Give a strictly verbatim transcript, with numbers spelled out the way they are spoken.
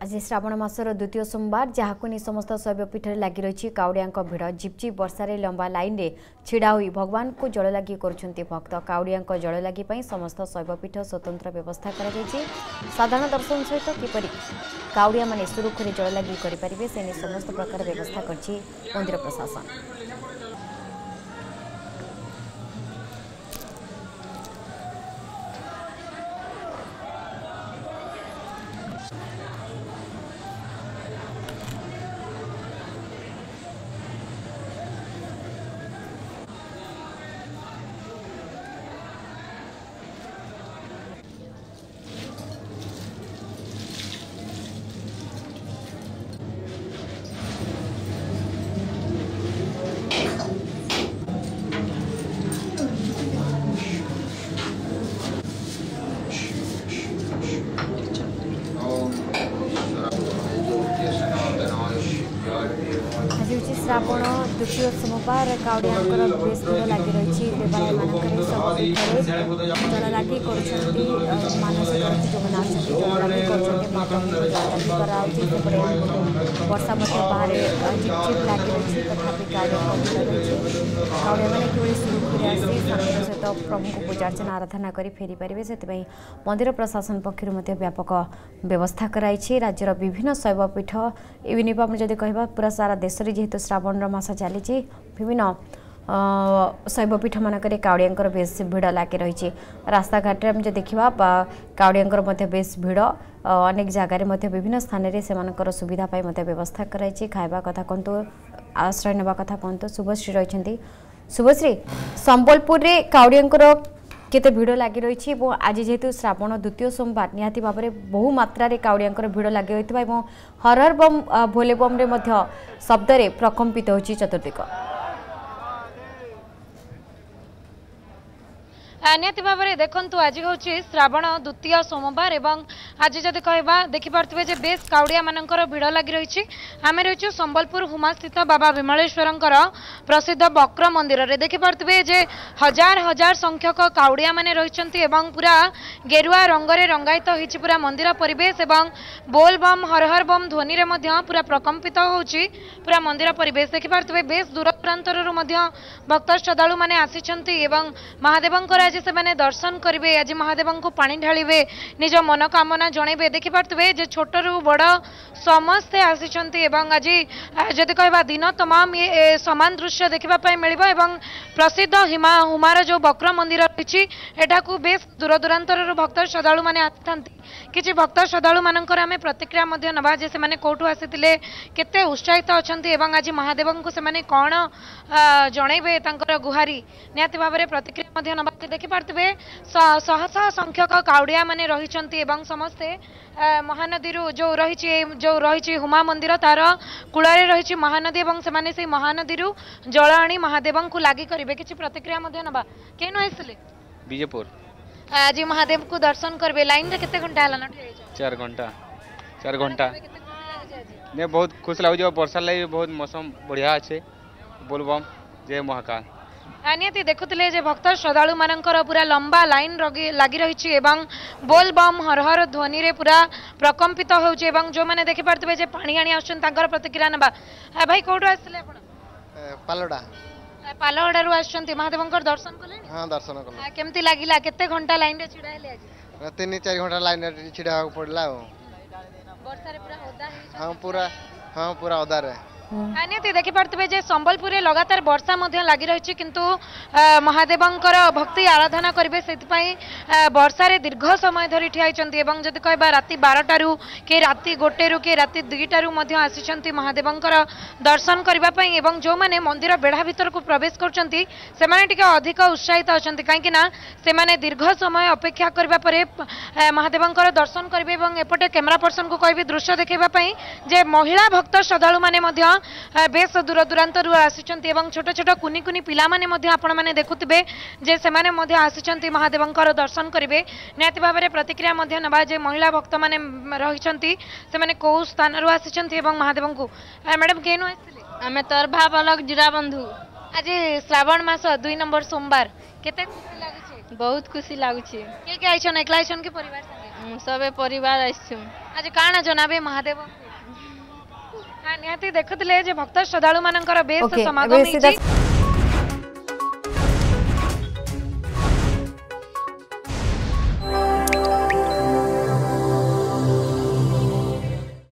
आज श्रावण मासर द्वितीय सोमवार जहां नहीं समस्त शैवपीठ लग रही काउड़िया भिड़ झिपझिप वर्षार लंबा लाइन में छिड़ा हुई भगवान को जल लगी करुछंती भक्त काउड़िया जल लगी समस्त शैवपीठ स्वतंत्र व्यवस्था कर साधारण दर्शन सहित किपरि काउड़िया माने सुरुखुरी जल लगी करें से समस्त प्रकार व्यवस्था कर मंदिर प्रशासन। श्रावण द्वितीय सोमवार काउड़िया बेस भीड़ लग रही देवालय मानक जल लगी कर मानसिक वर्षा बाहर झिपझिप लग रही तथापि काउड़िया मैंने किभली सुरुखुरी आसी शांतिर सहित प्रभु को पूजा अर्चना आराधना कर फेरी पारे से मंदिर प्रशासन पक्षर व्यापक व्यवस्था कराई। राज्यर विभिन्न शैवपीठ यूनिफॉर्म जदि कह पूरा सारा देश में जेहेतु श्रावण मास चली विभिन्न शैवपीठ मानक काउड़िया बेस भिड़ लग रही रास्ता घाट में देखा काउड़िया बेस भिड़ अनेक जगार विभिन्न स्थान में से सुविधा व्यवस्था कराई खाଇବା कथा कहतु आश्रय नेबा कथा कहतु शुभश्री रही शुभश्री संबलपुर में काउड़िया केते भिड़ लग रही आज जेहेतु श्रावण द्वितीय सोमवार निहाती भाव में बहु मात्रा काउड़िया भिड़ लग रही हर हर बम भोले बम रे मध्य शब्द प्रकम्पित होची चतुर्दिक निहती भाव में देखु आज हूँ श्रावण द्वितीय सोमवार एवं आज जब कहवा देखिपे जे बेस काउड़िया मानकर भिड़ लग रही आम रही संबलपुर हुमा स्थित बाबा विमलेश्वर प्रसिद्ध वक्र मंदिर में देखिपे जे हजार हजार संख्यक काउड़िया माने रही पूरा गेरुआ रंगरे रंगायित होती पूरा मंदिर परिवेश एवं बोल बम हर हर बम ध्वनि पूरा प्रकम्पित होची पूरा मंदिर परिवेश देखिपे बेस दूर दूरांतर भक्त श्रद्धालु मैंने आसी महादेवंकर आज से मैंने दर्शन करेंगे आज महादेव को पानी ढालिबे निज मनोकामना जनइबे देखिपे जे छोट रु बड़ समस्ते आसी आज जदि कहवा दिन तमाम ये समान दृश्य देखापी मिल प्रसिद्ध हिमा हुमार जो वक्र मंदिर रही एठाकू बेस दूर दूरांतर भक्त श्रद्धालु मैंने आसी किसी भक्त श्रद्धालु मानकर आम प्रतिक्रिया नवा जे से कौटू आसी केते उत्साहित अच्छा आज महादेव को से कौन जनइबे गुहारी निहती भाव में प्रतिक्रिया नवा देखिपे शह शह संख्यक काउड़िया माने रही समस्ते महानदी जो रही जो रही हुमा मंदिर तार कूल रही महानदी और से महानदी जल आनी महादेव को लगी करेंगे किसी प्रतिक्रिया नवा केनु आइसले विजयपुर आज महादेव को दर्शन करेंगे लाइन रे केते घंटा हला चार घंटा चार घंटा ने बहुत खुश लगे वर्षा लगे बहुत मौसम बढ़िया अच्छे बोलबम जय महाकाल निहती देखुले जे भक्त श्रद्धालु मानकर पूरा लंबा लाइन लगी रही बोल बम हर हर ध्वनि रे पूरा प्रकम्पित होउचे जो मैंने देखिपे जे पानी आनी आछन तांकर प्रतिक्रिया नबा भाई कोठो आसले आपण पालोडा पालोडा रु आछन महादेवंकर दर्शन कले हां दर्शन कले केमती लागिला केते घंटा लाइन रे छिडा हेले आज तीन चार घंटा लाइन रे छिडा हो पड़ला वर्षा रे पूरा ओदा हां पूरा हां पूरा ओदा रे निहती देखिपे जे संबलपुर लगातार वर्षा लगी रही किंतु महादेवंकर भक्ति आराधना करेंगे से वर्षार दीर्घ समय धरी ठिया जब कह राति बारटू कि राति गोटेरु कि राति दुईटू आसी महादेवंकर दर्शन करने जो मैंने मंदिर बेढ़ा भीतर को प्रवेश कर अधिक उत्साहित अच्छा कहीं दीर्घ समय अपेक्षा करने महादेवंकर दर्शन करेंगे एपटे कैमेरा पर्सन को कह दृश्य देखापी जे महिला भक्त श्रद्धालु मैंने बेस दूर दूरांतर आसी छोट छोट कुनी कुनी पिला माने आपण माने देखुथिबे जे सेमाने मध्य आसी महादेवंकर दर्शन करेंगे निहती भाव में प्रतिक्रिया नवा जे महिला भक्त माने रही से कौ स्थान आसी महादेव को मैडम केनु आसिले आम तोर भाव अलग जीरा बंधु आज श्रावण मास दुई नंबर सोमवार केते खुशी लागुछे बहुत खुशी लागुछे के के आइछन एकला आइछन के परिवार संगे सबे परिवार आइछु आज काना जनाबे महादेव हाँ निहाती देखुले जे भक्त श्रद्धालु मानकर बेस ओके समागम सीधा ହେଇଛି